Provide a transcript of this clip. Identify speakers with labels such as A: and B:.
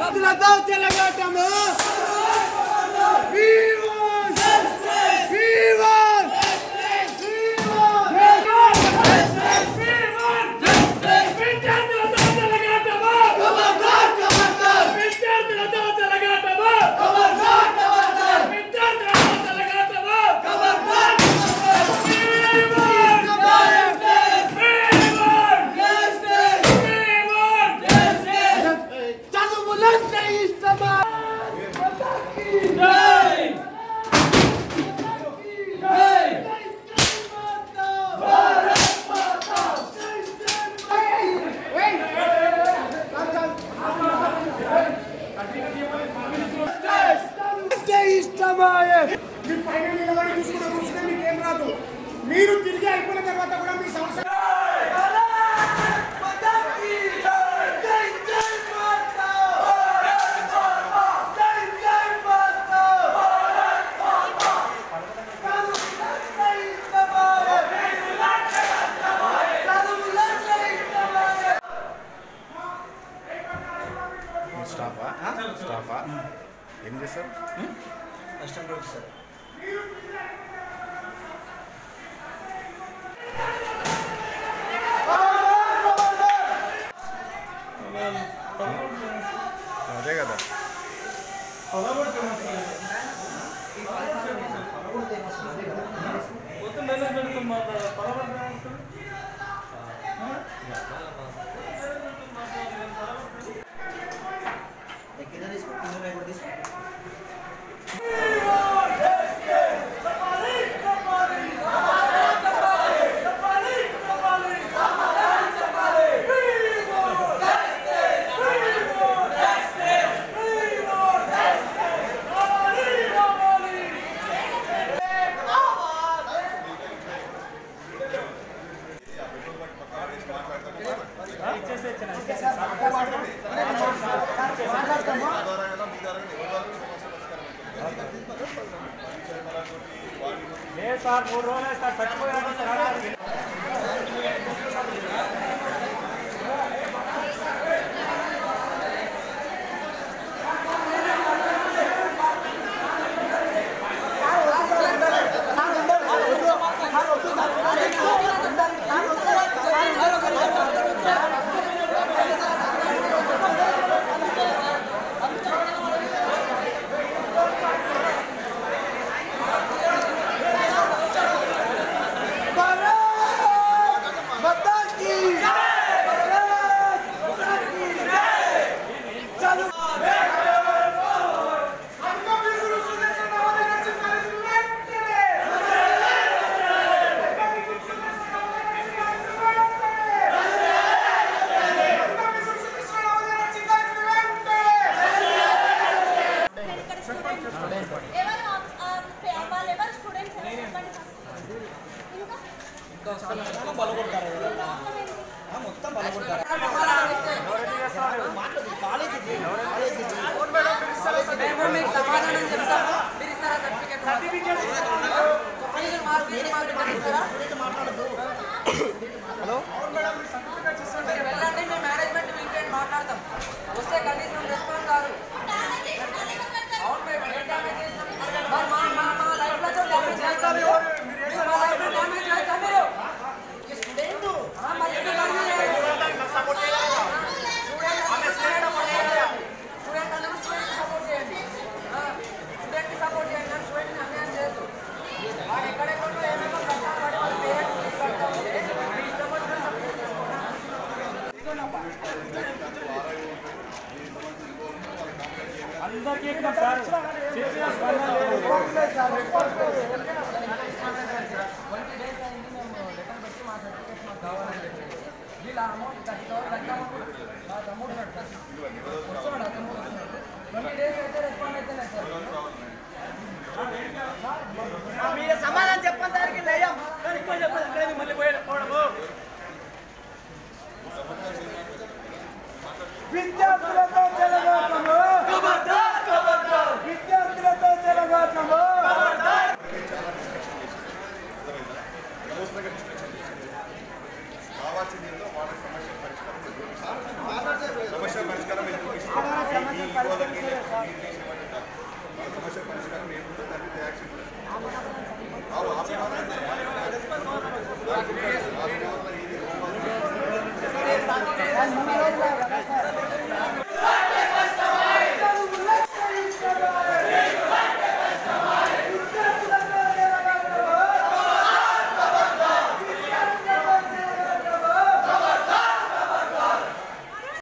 A: విద్యార్థులతో చెలగాటము మీరు తిరిగి అయిపోయిన తర్వాత కూడా మీ సమస్య
B: స్టాఫా ఏం చేస్తారు
C: కస్టమర్ సార్
B: అదే కదా
A: సార్ 3 రోజులే సార్ చచ్చిపోయారు సార్
C: మొత్తం బలపడతారు హలో వెళ్ళండి మేము మేనేజ్మెంట్ మీటింగ్ మాట్లాడతాం వస్తే కనీసం రెస్పాన్స్ కాదు అవును మా లైఫ్లో డ్యామేజ్ అవుతారు మా లైఫ్లో డ్యామేజ్ అవుతారు మీరు
A: అందరికీ సార్ చెప్పిన స్పందన లేదు సార్ వీళ్ళ అమౌంట్ 20 డేస్ అయితే రెస్పాండ్ అయితే సార్ మీరు సమాధానం చెప్పండి దానికి లేయం ఎక్కువ చెప్పండి అక్కడ మళ్ళీ పోవడము విద్యార్థులతో చెలగాటము విద్యార్థులతో చెలగాటము సమస్య పరిష్కారం
D: సమస్య పరిష్కారం